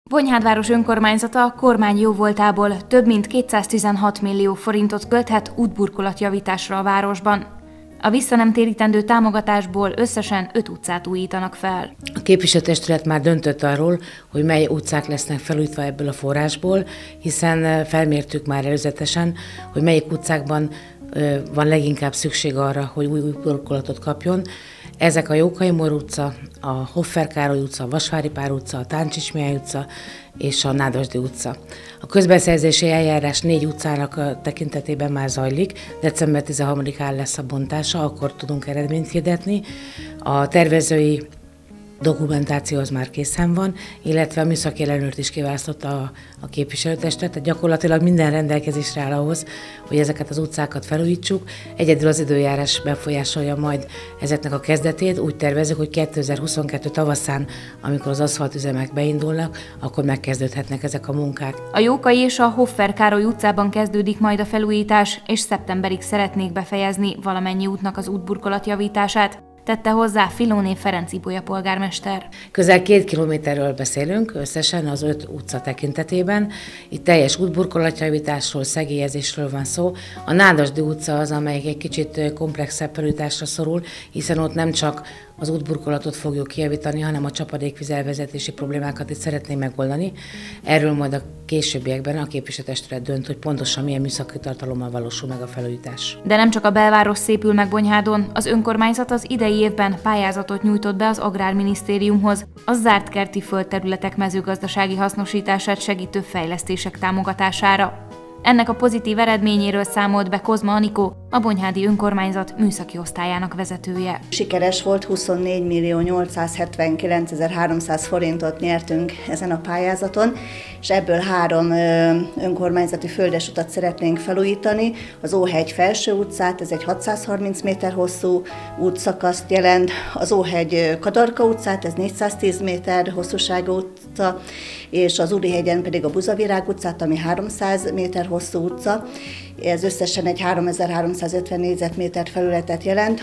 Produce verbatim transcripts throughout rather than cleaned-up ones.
Bonyhádváros önkormányzata a kormány jóvoltából több mint kétszáztizenhat millió forintot költhet útburkolatjavításra a városban. A visszanemtérítendő támogatásból összesen öt utcát újítanak fel. A képviselőtestület már döntött arról, hogy mely utcák lesznek felújítva ebből a forrásból, hiszen felmértük már előzetesen, hogy melyik utcákban van leginkább szükség arra, hogy új burkolatot kapjon. Ezek a Jókai Mór utca, a Hoffer Károly utca, a Vasvári Pál utca, a Táncsics Mihály utca és a Nádasdy utca. A közbeszerzési eljárás négy utcának a tekintetében már zajlik, december tizenharmadikán lesz a bontása, akkor tudunk eredményt hirdetni. A tervezői dokumentáció az már készen van, illetve a műszaki ellenőrt is kiválasztotta a, a képviselőtestet, tehát gyakorlatilag minden rendelkezésre áll ahhoz, hogy ezeket az utcákat felújítsuk. Egyedül az időjárás befolyásolja majd ezeknek a kezdetét, úgy tervezzük, hogy kétezer-huszonkettő tavaszán, amikor az aszfaltüzemek beindulnak, akkor megkezdődhetnek ezek a munkák. A Jókai és a Hoffer Károly utcában kezdődik majd a felújítás, és szeptemberig szeretnék befejezni valamennyi útnak az útburkolatjavítását, tette hozzá Filóné Ferenc Ibolya polgármester. Közel két kilométerről beszélünk összesen az öt utca tekintetében. Itt teljes útburkolatjavításról, szegélyezésről van szó. A Nádasdy utca az, amelyik egy kicsit komplexebb felújításra szorul, hiszen ott nem csak az útburkolatot fogjuk kijavítani, hanem a csapadékvíz elvezetési problémákat is szeretnénk megoldani. Erről majd a későbbiekben a képviselőtestület dönt, hogy pontosan milyen műszaki tartalommal valósul meg a felújítás. De nem csak a belváros szépül meg Bonyhádon, az önkormányzat az idei évben pályázatot nyújtott be az Agrárminisztériumhoz a zárt kerti földterületek mezőgazdasági hasznosítását segítő fejlesztések támogatására. Ennek a pozitív eredményéről számolt be Kozma Anikó, a bonyhádi önkormányzat műszaki osztályának vezetője. Sikeres volt, huszonnégy millió nyolcszázhetvenkilencezer-háromszáz forintot nyertünk ezen a pályázaton, és ebből három önkormányzati földesutat szeretnénk felújítani. Az Óhegy Felső utcát, ez egy hatszázharminc méter hosszú útszakaszt jelent, az Óhegy Kadarka utcát, ez négyszáztíz méter hosszúságú utca, és az Úrihegyen pedig a Buzavirág utcát, ami háromszáz méter hosszú utca. Ez összesen egy háromezer-háromszázötven négyzetméter felületet jelent.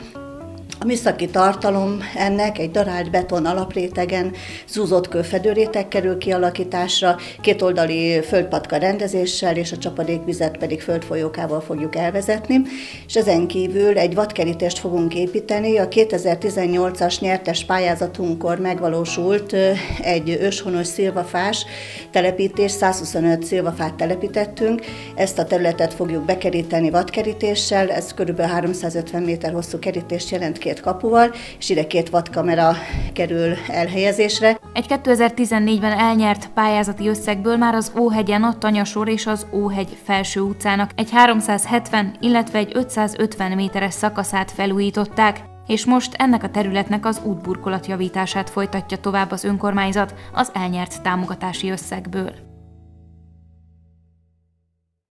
A műszaki tartalom ennek egy darált beton alaprétegen zúzott kőfedőréteg kerül kialakításra, kétoldali földpatka rendezéssel és a csapadékvizet pedig földfolyókával fogjuk elvezetni, és ezen kívül egy vadkerítést fogunk építeni. A kétezer-tizennyolcas nyertes pályázatunkkor megvalósult egy őshonos szilvafás telepítés, százhuszonöt szilvafát telepítettünk, ezt a területet fogjuk bekeríteni vadkerítéssel, ez körülbelül háromszázötven méter hosszú kerítést jelent két kapuval, és ide két vadkamera kerül elhelyezésre. Egy kétezer-tizennégyben elnyert pályázati összegből már az Óhegyen a Tanyasor és az Óhegy Felső utcának egy háromszázhetven, illetve egy ötszázötven méteres szakaszát felújították, és most ennek a területnek az útburkolatjavítását folytatja tovább az önkormányzat az elnyert támogatási összegből.